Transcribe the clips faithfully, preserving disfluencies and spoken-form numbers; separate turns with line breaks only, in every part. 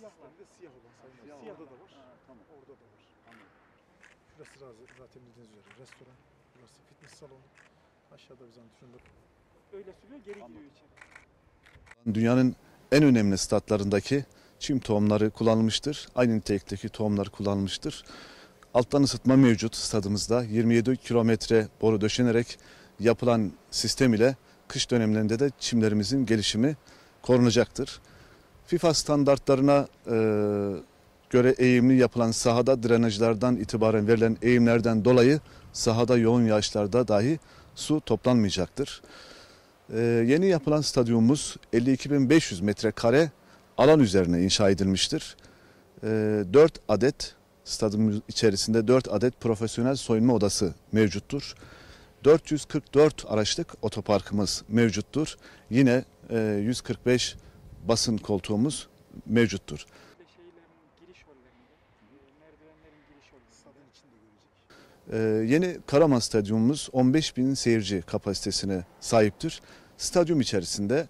Bir de siyah olan sayın.
Siyah
Siyahda
olan.
da var.
Ha, tamam.
Orada da var.
Anladım.
Şurası zaten bildiğiniz üzere restoran. Burası fitness salonu. Aşağıda biz antrenör. Öyle sürüyor, geri
Anladım.
giriyor içeri.
Dünyanın en önemli statlarındaki çim tohumları kullanılmıştır. Aynı nitelikteki tohumlar kullanılmıştır. Alttan ısıtma mevcut stadımızda. yirmi yedi kilometre boru döşenerek yapılan sistem ile kış dönemlerinde de çimlerimizin gelişimi korunacaktır. FIFA standartlarına e, göre eğimli yapılan sahada drenajlardan itibaren verilen eğimlerden dolayı sahada yoğun yağışlarda dahi su toplanmayacaktır. Ee, yeni yapılan stadyumumuz elli iki bin beş yüz metrekare alan üzerine inşa edilmiştir. Ee, dört adet stadyumun içerisinde dört adet profesyonel soyunma odası mevcuttur. dört yüz kırk dört araçlık otoparkımız mevcuttur. Yine e, yüz kırk beş basın koltuğumuz mevcuttur.
Şeylerin giriş hollerinde, merdivenlerin giriş hollerinde. Stadın içinde görecek.
Ee, yeni Karaman Stadyumumuz on beş bin seyirci kapasitesine sahiptir. Stadyum içerisinde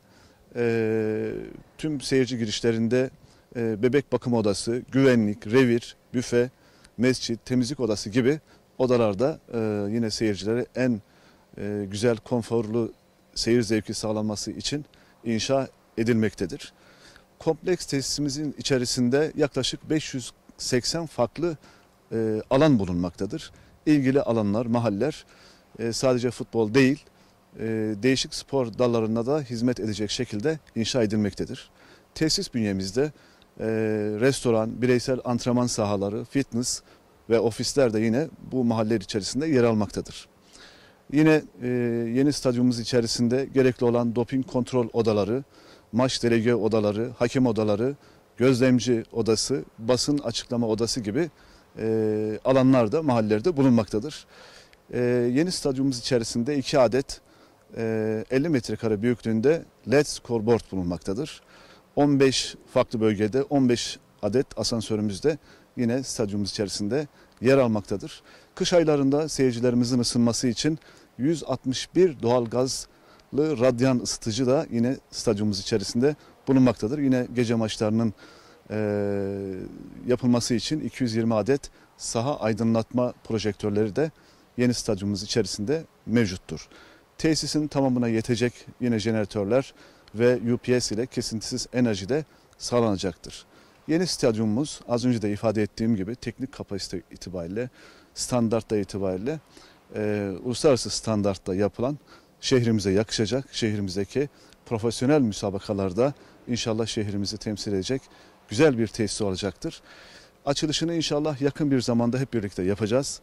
e, tüm seyirci girişlerinde e, bebek bakım odası, güvenlik, revir, büfe, mescit, temizlik odası gibi odalarda e, yine seyircilere en e, güzel, konforlu seyir zevki sağlanması için inşa edilmektedir. Kompleks tesisimizin içerisinde yaklaşık beş yüz seksen farklı e, alan bulunmaktadır. İlgili alanlar, mahaller e, sadece futbol değil, e, değişik spor dallarında da hizmet edecek şekilde inşa edilmektedir. Tesis bünyemizde e, restoran, bireysel antrenman sahaları, fitness ve ofisler de yine bu mahalleler içerisinde yer almaktadır. Yine e, yeni stadyumumuz içerisinde gerekli olan doping kontrol odaları, maç delege odaları, hakem odaları, gözlemci odası, basın açıklama odası gibi e, alanlar da mahallelerde bulunmaktadır. E, yeni stadyumumuz içerisinde iki adet e, elli metrekare büyüklüğünde L E D scoreboard bulunmaktadır. on beş farklı bölgede on beş adet asansörümüz de yine stadyumumuz içerisinde yer almaktadır. Kış aylarında seyircilerimizin ısınması için yüz altmış bir doğalgazlı radyan ısıtıcı da yine stadyumumuz içerisinde bulunmaktadır. Yine gece maçlarının e, yapılması için iki yüz yirmi adet saha aydınlatma projektörleri de yeni stadyumumuz içerisinde mevcuttur. Tesisin tamamına yetecek yine jeneratörler ve U P S ile kesintisiz enerji de sağlanacaktır. Yeni stadyumumuz az önce de ifade ettiğim gibi teknik kapasite itibariyle, standartta itibariyle e, uluslararası standartta yapılan şehrimize yakışacak, şehrimizdeki profesyonel müsabakalarda inşallah şehrimizi temsil edecek güzel bir tesis olacaktır. Açılışını inşallah yakın bir zamanda hep birlikte yapacağız.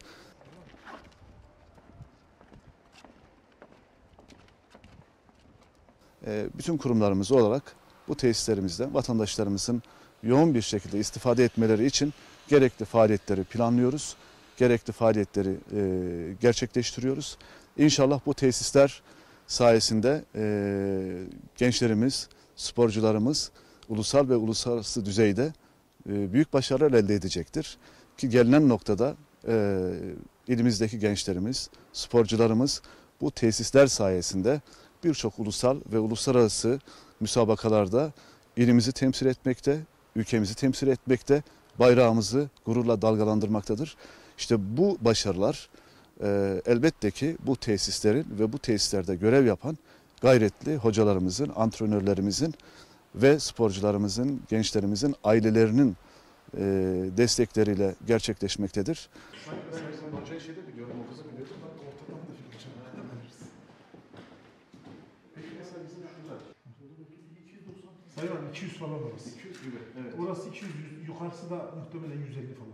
E, bütün kurumlarımız olarak bu tesislerimizde vatandaşlarımızın yoğun bir şekilde istifade etmeleri için gerekli faaliyetleri planlıyoruz. Gerekli faaliyetleri e, gerçekleştiriyoruz. İnşallah bu tesisler sayesinde e, gençlerimiz, sporcularımız ulusal ve uluslararası düzeyde e, büyük başarılar elde edecektir. Ki gelinen noktada e, ilimizdeki gençlerimiz, sporcularımız bu tesisler sayesinde birçok ulusal ve uluslararası müsabakalarda ilimizi temsil etmekte, ülkemizi temsil etmekte, bayrağımızı gururla dalgalandırmaktadır. İşte bu başarılar e, elbette ki bu tesislerin ve bu tesislerde görev yapan gayretli hocalarımızın, antrenörlerimizin ve sporcularımızın, gençlerimizin ailelerinin e, destekleriyle gerçekleşmektedir.
Ben hocayı şeyde biliyorum, o kızı biliyordum. Ben ortadan da fikir çıkartabiliriz. Peki mesela bizim şurada. iki yüz doksan. Sayın iki yüz falan orası. iki yüz gibi. Evet. Orası iki yüz, yukarısı da muhtemelen yüz elli falan.